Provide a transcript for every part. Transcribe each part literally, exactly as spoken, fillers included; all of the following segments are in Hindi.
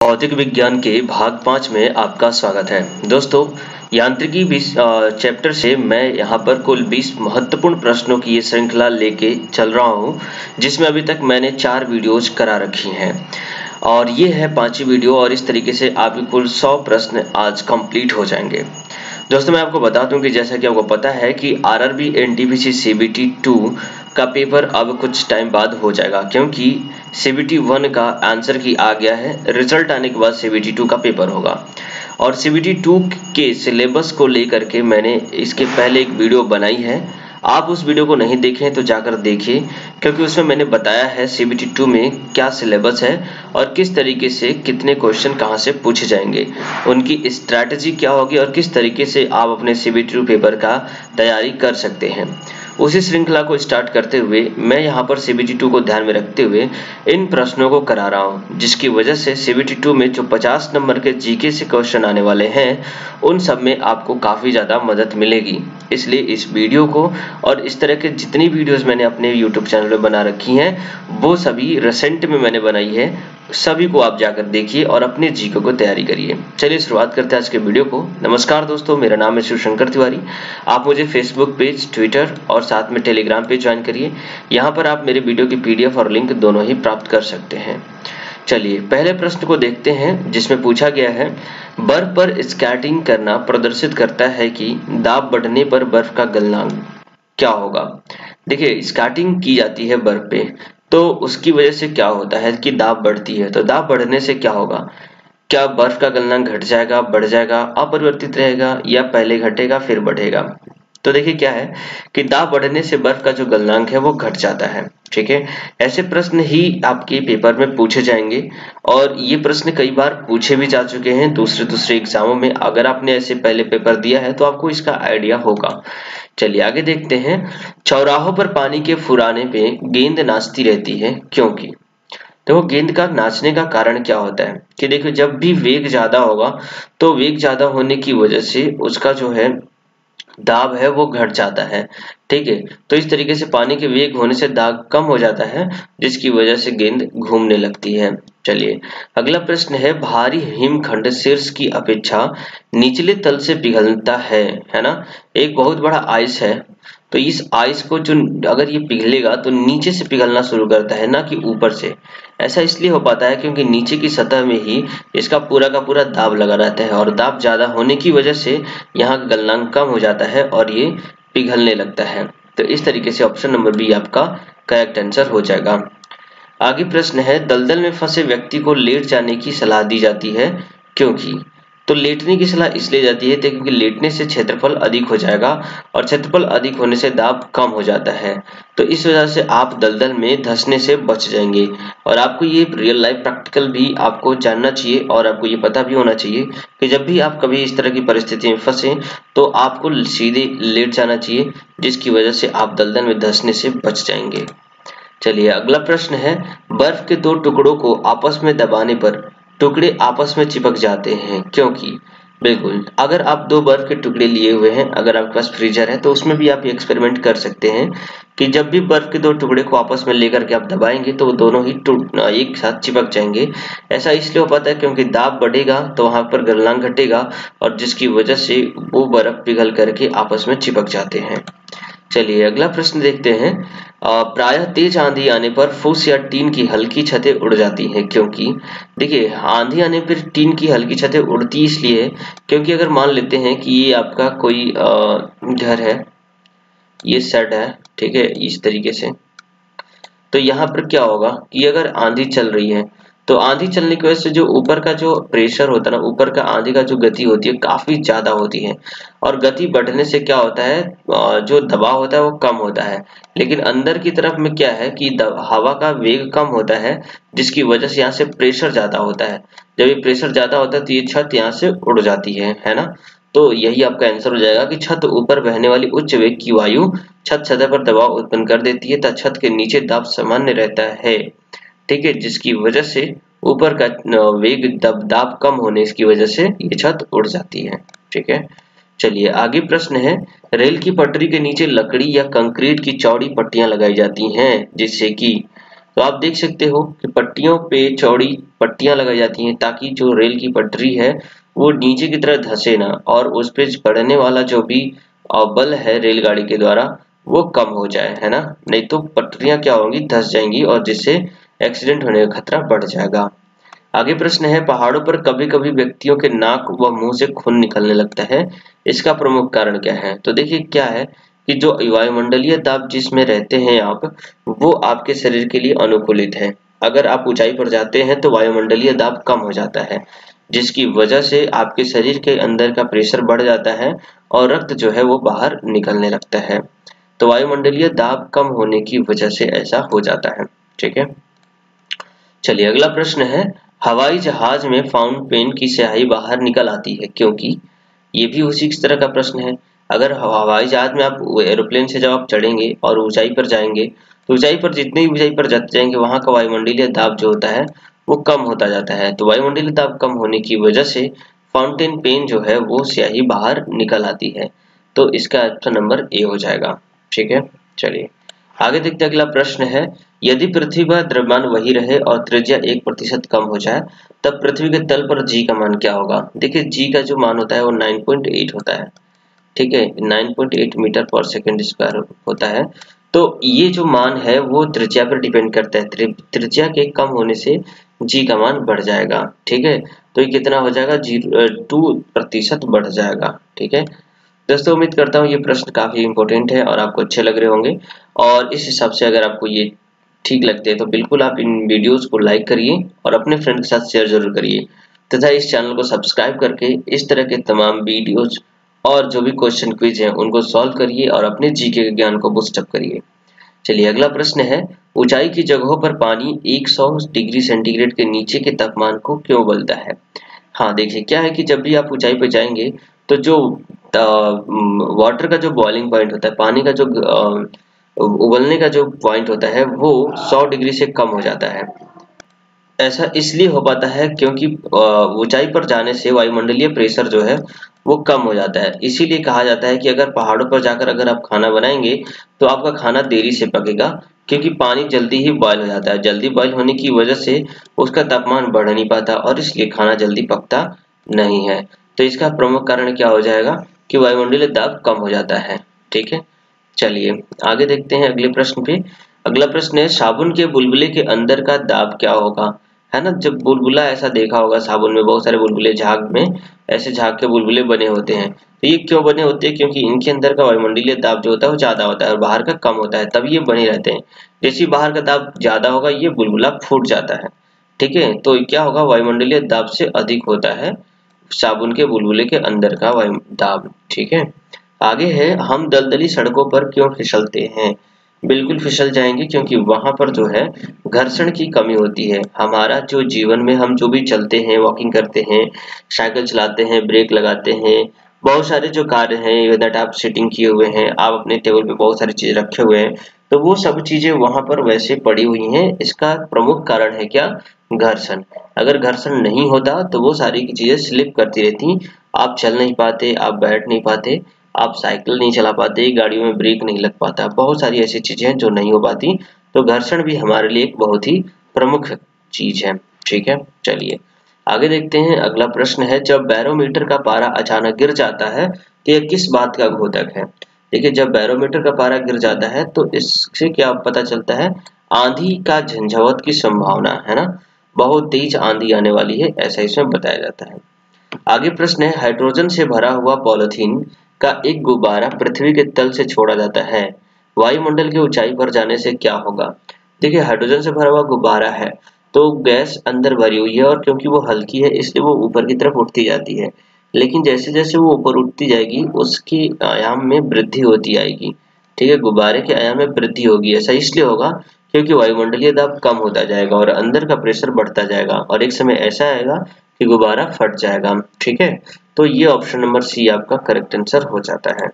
भौतिक विज्ञान के भाग पाँच में आपका स्वागत है। दोस्तों, यांत्रिकी चैप्टर से मैं यहाँ पर कुल बीस महत्वपूर्ण प्रश्नों की ये श्रृंखला लेके चल रहा हूँ, जिसमें अभी तक मैंने चार वीडियोज करा रखी हैं और ये है पांचवी वीडियो और इस तरीके से आपके कुल सौ प्रश्न आज कंप्लीट हो जाएंगे। दोस्तों, मैं आपको बता दूं कि जैसा कि आपको पता है कि आरआरबी एनटीपीसी सीबीटी टू का पेपर अब कुछ टाइम बाद हो जाएगा, क्योंकि सीबीटी वन का आंसर की आ गया है। रिजल्ट आने के बाद सीबीटी टू का पेपर होगा और सीबीटी टू के सिलेबस को लेकर के मैंने इसके पहले एक वीडियो बनाई है। आप उस वीडियो को नहीं देखें तो जाकर देखिए, क्योंकि उसमें मैंने बताया है सीबीटी टू में क्या सिलेबस है और किस तरीके से कितने क्वेश्चन कहां से पूछे जाएंगे, उनकी स्ट्रैटेजी क्या होगी और किस तरीके से आप अपने सीबीटी टू पेपर का तैयारी कर सकते हैं। उसी श्रृंखला को स्टार्ट करते हुए मैं यहाँ पर सीबीटी टू को ध्यान में रखते हुए इन प्रश्नों को करा रहा हूँ, जिसकी वजह से सीबीटी टू में जो पचास नंबर के जीके से क्वेश्चन आने वाले हैं उन सब में आपको काफ़ी ज़्यादा मदद मिलेगी। इसलिए इस वीडियो को और इस तरह के जितनी वीडियोस मैंने अपने यूट्यूब चैनल पर बना रखी हैं वो सभी रिसेंट में मैंने बनाई है, सभी को आप जाकर देखिए और अपने जीके को तैयारी करिए। चलिए शुरुआत करते हैं आज के वीडियो को। नमस्कार दोस्तों, मेरा नाम है शिवशंकर तिवारी। आप मुझे फेसबुक पेज, ट्विटर और साथ में टेलीग्राम पे ज्वाइन करिए। यहाँ पर आप मेरे वीडियो की पीडीएफ और लिंक दोनों ही प्राप्त कर सकते हैं। चलिए पहले प्रश्न को देखते हैं, जिसमें पूछा गया है बर्फ पर स्केटिंग करना प्रदर्शित करता है कि दाब बढ़ने पर बर्फ का गलनांक क्या होगा। देखिए, स्केटिंग की जाती है बर्फ पे, तो उसकी वजह से क्या होता है कि दाब बढ़ती है। तो दाब बढ़ने से क्या होगा, क्या बर्फ का गलनांक घट जाएगा, बढ़ जाएगा, अपरिवर्तित रहेगा या पहले घटेगा फिर बढ़ेगा। तो देखिए क्या है कि दाब बढ़ने से बर्फ का जो गलनांक है वो घट जाता है। ठीक है, ऐसे प्रश्न ही आपके पेपर में पूछे जाएंगे और ये प्रश्न कई बार पूछे भी जा चुके हैं दूसरे दूसरे एग्जामों में। अगर आपने ऐसे पहले पेपर दिया है तो आपको इसका आइडिया होगा। चलिए आगे देखते हैं। चौराहों पर पानी के फुराने पे गेंद नाचती रहती है क्योंकि। देखो, गेंद का नाचने का कारण क्या होता है कि देखो, जब भी वेग ज्यादा होगा तो वेग ज्यादा होने की वजह से उसका जो है दाब है वो घट जाता है। ठीक है, तो इस तरीके से पानी के वेग होने से दाब कम हो जाता है, जिसकी वजह से गेंद घूमने लगती है। चलिए अगला प्रश्न है, भारी हिमखंड शीर्ष की अपेक्षा निचले तल से पिघलता है, है ना। एक बहुत बड़ा आइस है, तो इस आइस को जो अगर ये पिघलेगा तो नीचे से पिघलना शुरू करता है, ना कि ऊपर से। ऐसा इसलिए हो पाता है क्योंकि नीचे की सतह में ही इसका पूरा का पूरा दाब लगा रहता है और दाब ज्यादा होने की वजह से यहाँ का गलनांक कम हो जाता है और ये पिघलने लगता है। तो इस तरीके से ऑप्शन नंबर बी आपका करेक्ट आंसर हो जाएगा। आगे प्रश्न है, दलदल में फंसे व्यक्ति को लेट जाने की सलाह दी जाती है क्योंकि। तो लेटने की सलाह इसलिए जाती है क्योंकि लेटने से क्षेत्रफल अधिक हो जाएगा और क्षेत्रफल अधिक होने से दाब कम हो जाता है। तो इस वजह से आप दलदल में धंसने से बच जाएंगे। और आपको ये रियल लाइफ प्रैक्टिकल भी आपको जानना चाहिए और आपको ये पता भी होना चाहिए कि जब भी आप कभी इस तरह की परिस्थिति में फंसे तो आपको सीधे लेट जाना चाहिए, जिसकी वजह से आप दलदल में धंसने से बच जाएंगे। चलिए अगला प्रश्न है, बर्फ के दो टुकड़ों को आपस में दबाने पर टुकड़े आपस में चिपक जाते हैं क्योंकि। बिल्कुल, अगर आप दो बर्फ के टुकड़े लिए हुए हैं, अगर आपके पास फ्रीजर है तो उसमें भी आप एक्सपेरिमेंट कर सकते हैं कि जब भी बर्फ के दो टुकड़े को आपस में लेकर के आप दबाएंगे तो वो दोनों ही एक साथ चिपक जाएंगे। ऐसा इसलिए हो पाता है क्योंकि दाब बढ़ेगा तो वहां पर गलनांक घटेगा और जिसकी वजह से वो बर्फ पिघल करके आपस में चिपक जाते हैं। चलिए अगला प्रश्न देखते हैं। प्रायः तेज आंधी आने पर फूस या टीन की हल्की छतें उड़ जाती हैं क्योंकि। देखिए, आंधी आने पर टीन की हल्की छतें उड़ती इसलिए क्योंकि अगर मान लेते हैं कि ये आपका कोई घर है, ये शेड है, ठीक है, इस तरीके से। तो यहाँ पर क्या होगा कि अगर आंधी चल रही है तो आंधी चलने की वजह से जो ऊपर का जो प्रेशर होता है ना, ऊपर का आंधी का जो गति होती है काफी ज्यादा होती है और गति बढ़ने से क्या होता है, जो दबाव होता है वो कम होता है। लेकिन अंदर की तरफ में क्या है कि हवा का वेग कम होता है, जिसकी वजह से यहाँ से प्रेशर ज्यादा होता है। जब ये प्रेशर ज्यादा होता है तो ये छत यहाँ से उड़ जाती है, है ना। तो यही आपका आंसर हो जाएगा कि छत ऊपर बहने वाली उच्च वेग की वायु छत सतह पर दबाव उत्पन्न कर देती है तथा छत के नीचे दाब सामान्य रहता है। ठीक है, जिसकी वजह से ऊपर का वेग दब दाब कम होने की वजह से ये छत उड़ जाती है। ठीक है, चलिए आगे प्रश्न है, रेल की पटरी के नीचे लकड़ी या कंक्रीट की चौड़ी पट्टियां लगाई जाती हैं जिससे कि। तो आप देख सकते हो कि पट्टियों पे चौड़ी पट्टियां लगाई जाती हैं ताकि जो रेल की पटरी है वो नीचे की तरफ धंसे ना, और उस पे पड़ने वाला जो भी बल है रेलगाड़ी के द्वारा वो कम हो जाए, है ना। नहीं तो पटरियां क्या होंगी, धंस जाएंगी, और जिससे एक्सीडेंट होने का खतरा बढ़ जाएगा। आगे प्रश्न है, पहाड़ों पर कभी कभी व्यक्तियों के नाक व मुंह से खून निकलने लगता है, इसका प्रमुख कारण क्या है। तो देखिए क्या है कि जो वायुमंडलीय दाब जिसमें रहते हैं आप, वो आपके शरीर के लिए अनुकूलित है। अगर आप ऊंचाई पर जाते हैं तो वायुमंडलीय दाब कम हो जाता है, जिसकी वजह से आपके शरीर के अंदर का प्रेशर बढ़ जाता है और रक्त जो है वो बाहर निकलने लगता है। तो वायुमंडलीय दाब कम होने की वजह से ऐसा हो जाता है। ठीक है, चलिए अगला प्रश्न है, हवाई जहाज में फाउंटेन पेन की स्याही बाहर निकल आती है क्योंकि। ये भी उसी तरह का प्रश्न है। अगर हवाई जहाज में आप एरोप्लेन से जब आप चढ़ेंगे और ऊंचाई पर जाएंगे तो ऊंचाई पर जितनी ऊंचाई पर जाते जाएंगे वहां का वायुमंडलीय दाब जो होता है वो कम होता जाता है। तो वायुमंडलीय दाब कम होने की वजह से फाउंटेन पेन जो है वो स्याही बाहर निकल आती है। तो इसका ऑप्शन नंबर ए हो जाएगा। ठीक है, चलिए आगे देखते हैं। अगला प्रश्न है, यदि पृथ्वी पर द्रव्यमान वही रहे और त्रिज्या एक प्रतिशत कम हो जाए तब पृथ्वी के तल पर जी का मान क्या होगा। देखिए जी का जो मान होता है वो नौ पॉइंट आठ होता है। ठीक है, नौ पॉइंट आठ मीटर पर सेकंड स्क्वायर होता है। तो ये जो मान है वो त्रिज्या पर डिपेंड करता है। त्रिज्या के कम होने से जी का मान बढ़ जाएगा। ठीक है, तो ये कितना हो जाएगा, जीरो टू प्रतिशत बढ़ जाएगा। ठीक है दोस्तों, उम्मीद करता हूँ ये प्रश्न काफी इंपॉर्टेंट है और आपको अच्छे लग रहे होंगे, और इस हिसाब से अगर आपको ये ठीक लगते हैं तो बिल्कुल आप इन वीडियोस को लाइक करिए और अपने फ्रेंड के साथ शेयर जरूर करिए, तथा इस चैनल को सब्सक्राइब करके इस तरह के तमाम वीडियोस और जो भी क्वेश्चन क्विज हैं उनको सॉल्व करिए और अपने जीके के ज्ञान को बूस्टअप करिए। चलिए अगला प्रश्न है, ऊंचाई की जगहों पर पानी सौ डिग्री सेंटीग्रेड के नीचे के तापमान को क्यों उबलता है। हाँ देखिए क्या है कि जब भी आप ऊंचाई पर जाएंगे तो जो वाटर का जो बॉइलिंग पॉइंट होता है, पानी का जो उबलने का जो पॉइंट होता है वो सौ डिग्री से कम हो जाता है। ऐसा इसलिए हो पाता है क्योंकि ऊंचाई पर जाने से वायुमंडलीय प्रेशर जो है वो कम हो जाता है। इसीलिए कहा जाता है कि अगर पहाड़ों पर जाकर अगर आप खाना बनाएंगे तो आपका खाना देरी से पकेगा, क्योंकि पानी जल्दी ही बॉयल हो जाता है। जल्दी बॉयल होने की वजह से उसका तापमान बढ़ नहीं पाता और इसलिए खाना जल्दी पकता नहीं है। तो इसका प्रमुख कारण क्या हो जाएगा कि वायुमंडलीय दाब कम हो जाता है। ठीक है, चलिए आगे देखते हैं अगले प्रश्न पे। अगला प्रश्न है, साबुन के बुलबुले के अंदर का दाब क्या होगा। है ना, जब बुलबुला ऐसा देखा होगा साबुन में बहुत सारे बुलबुले झाग में ऐसे झाग के बुलबुले बने होते हैं। तो ये क्यों बने होते हैं, क्योंकि इनके अंदर का वायुमंडलीय दाब जो होता है वो ज्यादा होता है और बाहर का कम होता है, तब ये बने रहते हैं। जैसे बाहर का दाब ज्यादा होगा ये बुलबुला फूट जाता है। ठीक है, तो क्या होगा, वायुमंडलीय दाब से अधिक होता है साबुन के बुलबुले के अंदर का वायु दाब। ठीक है, आगे है, हम दलदली सड़कों पर क्यों फिसलते हैं। बिल्कुल फिसल जाएंगे क्योंकि वहां पर जो है घर्षण की कमी होती है। हमारा जो जीवन में हम जो भी चलते हैं, वॉकिंग करते हैं, साइकिल चलाते हैं, ब्रेक लगाते हैं, बहुत सारे जो कार्य हैं, दैट आप सिटिंग किए हुए हैं, आप अपने टेबल पे बहुत सारी चीजें रखे हुए हैं, तो वो सब चीजें वहां पर वैसे पड़ी हुई हैं। इसका प्रमुख कारण है क्या, घर्षण। अगर घर्षण नहीं होता तो वो सारी की चीजें स्लिप करती रहती, आप चल नहीं पाते, आप बैठ नहीं पाते, आप साइकिल नहीं चला पाते, गाड़ियों में ब्रेक नहीं लग पाता, बहुत सारी ऐसी चीजें हैं जो नहीं हो पाती। तो घर्षण भी हमारे लिए एक बहुत ही प्रमुख चीज है। ठीक है, चलिए आगे देखते हैं। अगला प्रश्न है, जब बैरोमीटर का पारा अचानक गिर जाता है तो यह किस बात का घोतक है। देखिए जब बैरोमीटर का पारा गिर जाता है तो इससे क्या पता चलता है, आंधी का झंझावत की संभावना है ना, बहुत तेज आंधी आने वाली है, ऐसा इसमें बताया जाता है। आगे प्रश्न है, हाइड्रोजन से भरा हुआ पॉलिथीन का एक गुब्बारा पृथ्वी के तल से छोड़ा जाता है, वायुमंडल की ऊंचाई पर जाने से क्या होगा। देखिए हाइड्रोजन से भरा हुआ गुब्बारा है तो गैस अंदर भरी हुई है और क्योंकि वो हल्की है इसलिए वो ऊपर की तरफ उठती जाती है, लेकिन जैसे जैसे वो ऊपर उठती जाएगी उसकी आयाम में वृद्धि होती आएगी। ठीक है, गुब्बारे के आयाम में वृद्धि होगी। ऐसा इसलिए होगा क्योंकि वायुमंडलीय दाब कम होता जाएगा और अंदर का प्रेशर बढ़ता जाएगा और एक समय ऐसा आएगा कि गुब्बारा फट जाएगा। ठीक है, तो ये ऑप्शन नंबर सी आपका करेक्ट आंसर हो जाता है।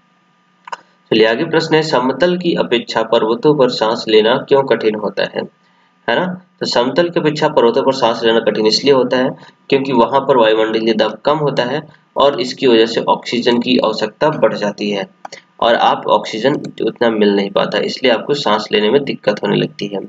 चलिए आगे प्रश्न है, समतल की अपेक्षा पर्वतों पर सांस लेना क्यों कठिन होता है, है ना। तो समतल की अपेक्षा पर्वतों पर सांस लेना कठिन इसलिए होता है क्योंकि वहां पर वायुमंडलीय दाब कम होता है और इसकी वजह से ऑक्सीजन की आवश्यकता बढ़ जाती है और आप ऑक्सीजन उतना मिल नहीं पाता, इसलिए आपको सांस लेने में दिक्कत होने लगती है।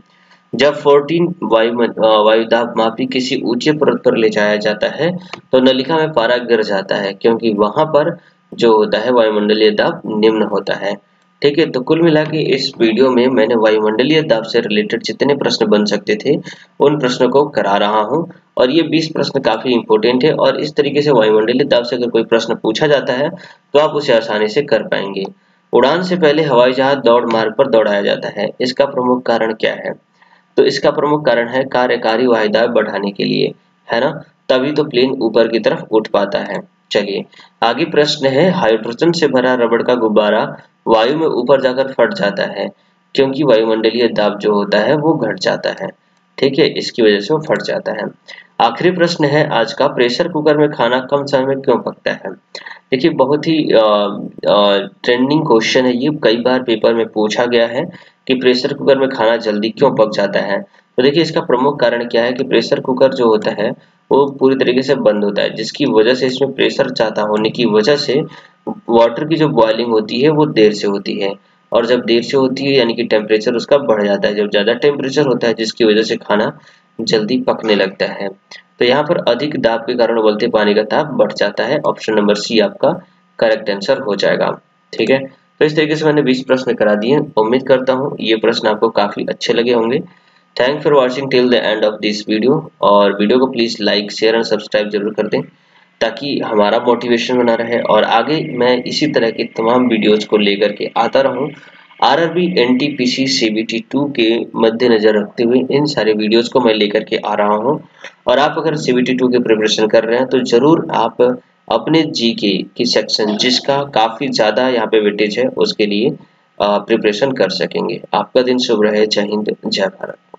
जब चौदह वायु वायुदाब मापी किसी ऊंचे पर्वत पर ले जाया जाता है तो नलिका में पारा गिर जाता है, क्योंकि वहां पर जो होता है वायुमंडलीय दाब निम्न होता है। ठीक है, तो कुल मिला के इस वीडियो में मैंने वायुमंडलीय दाब से रिलेटेड जितने प्रश्न बन सकते थे उन प्रश्नों को करा रहा हूं, और ये बीस प्रश्न काफी इंपॉर्टेंट है, और इस तरीके से वायुमंडलीय दाब से अगर कोई प्रश्न पूछा जाता है तो आप उसे आसानी से कर पाएंगे। उड़ान से पहले हवाई जहाज दौड़ मार्ग पर दौड़ाया जाता है, इसका प्रमुख कारण क्या है? तो इसका प्रमुख कारण है कार्यकारी वायुदाब बढ़ाने के लिए, है ना, तभी तो प्लेन ऊपर की तरफ उठ पाता है। चलिए आगे प्रश्न है, हाइड्रोजन से भरा रबड़ का गुब्बारा वायु में ऊपर जाकर फट जाता है, क्योंकि वायुमंडलीय दाब जो होता है वो घट जाता है। ठीक है, इसकी वजह से वो फट जाता है। आखिरी प्रश्न है आज का, प्रेशर कुकर में खाना कम समय में क्यों पकता है? देखिए बहुत ही ट्रेंडिंग क्वेश्चन है ये, कई बार पेपर में पूछा गया है कि प्रेशर कुकर में खाना जल्दी क्यों पक जाता है। तो देखिए इसका प्रमुख कारण क्या है कि प्रेशर कुकर जो होता है वो पूरी तरीके से बंद होता है, जिसकी वजह से इसमें प्रेशर ज्यादा होने की वजह से वाटर की जो बॉइलिंग होती है वो देर से होती है, और जब देर से होती है यानी कि टेम्परेचर उसका बढ़ जाता है, जब ज्यादा टेम्परेचर होता है जिसकी वजह से खाना जल्दी पकने लगता है। तो यहाँ पर अधिक दाब के कारण उबलते पानी का ताप बढ़ जाता है। ऑप्शन नंबर सी आपका करेक्ट आंसर हो जाएगा। ठीक है, तो इस तरीके से मैंने बीस प्रश्न करा दिए। उम्मीद करता हूँ ये प्रश्न आपको काफी अच्छे लगे होंगे। Thank for watching till the end of this video, और वीडियो को please like share and subscribe जरूर कर दें ताकि हमारा मोटिवेशन बना रहे, और आगे मैं इसी तरह के तमाम वीडियोज को लेकर के आता रहूं। आरआरबी, एनटीपीसी, सीबीटी टू के मद्देनजर रखते हुए इन सारे वीडियोस को मैं लेकर के आ रहा हूं, और आप अगर सीबीटी टू की प्रिपरेशन कर रहे हैं तो जरूर आप अपने जीके की सेक्शन जिसका काफी ज्यादा यहाँ पे वेटेज है उसके लिए प्रिपरेशन कर सकेंगे। आपका दिन शुभ रहे। जय हिंद, जय भारत।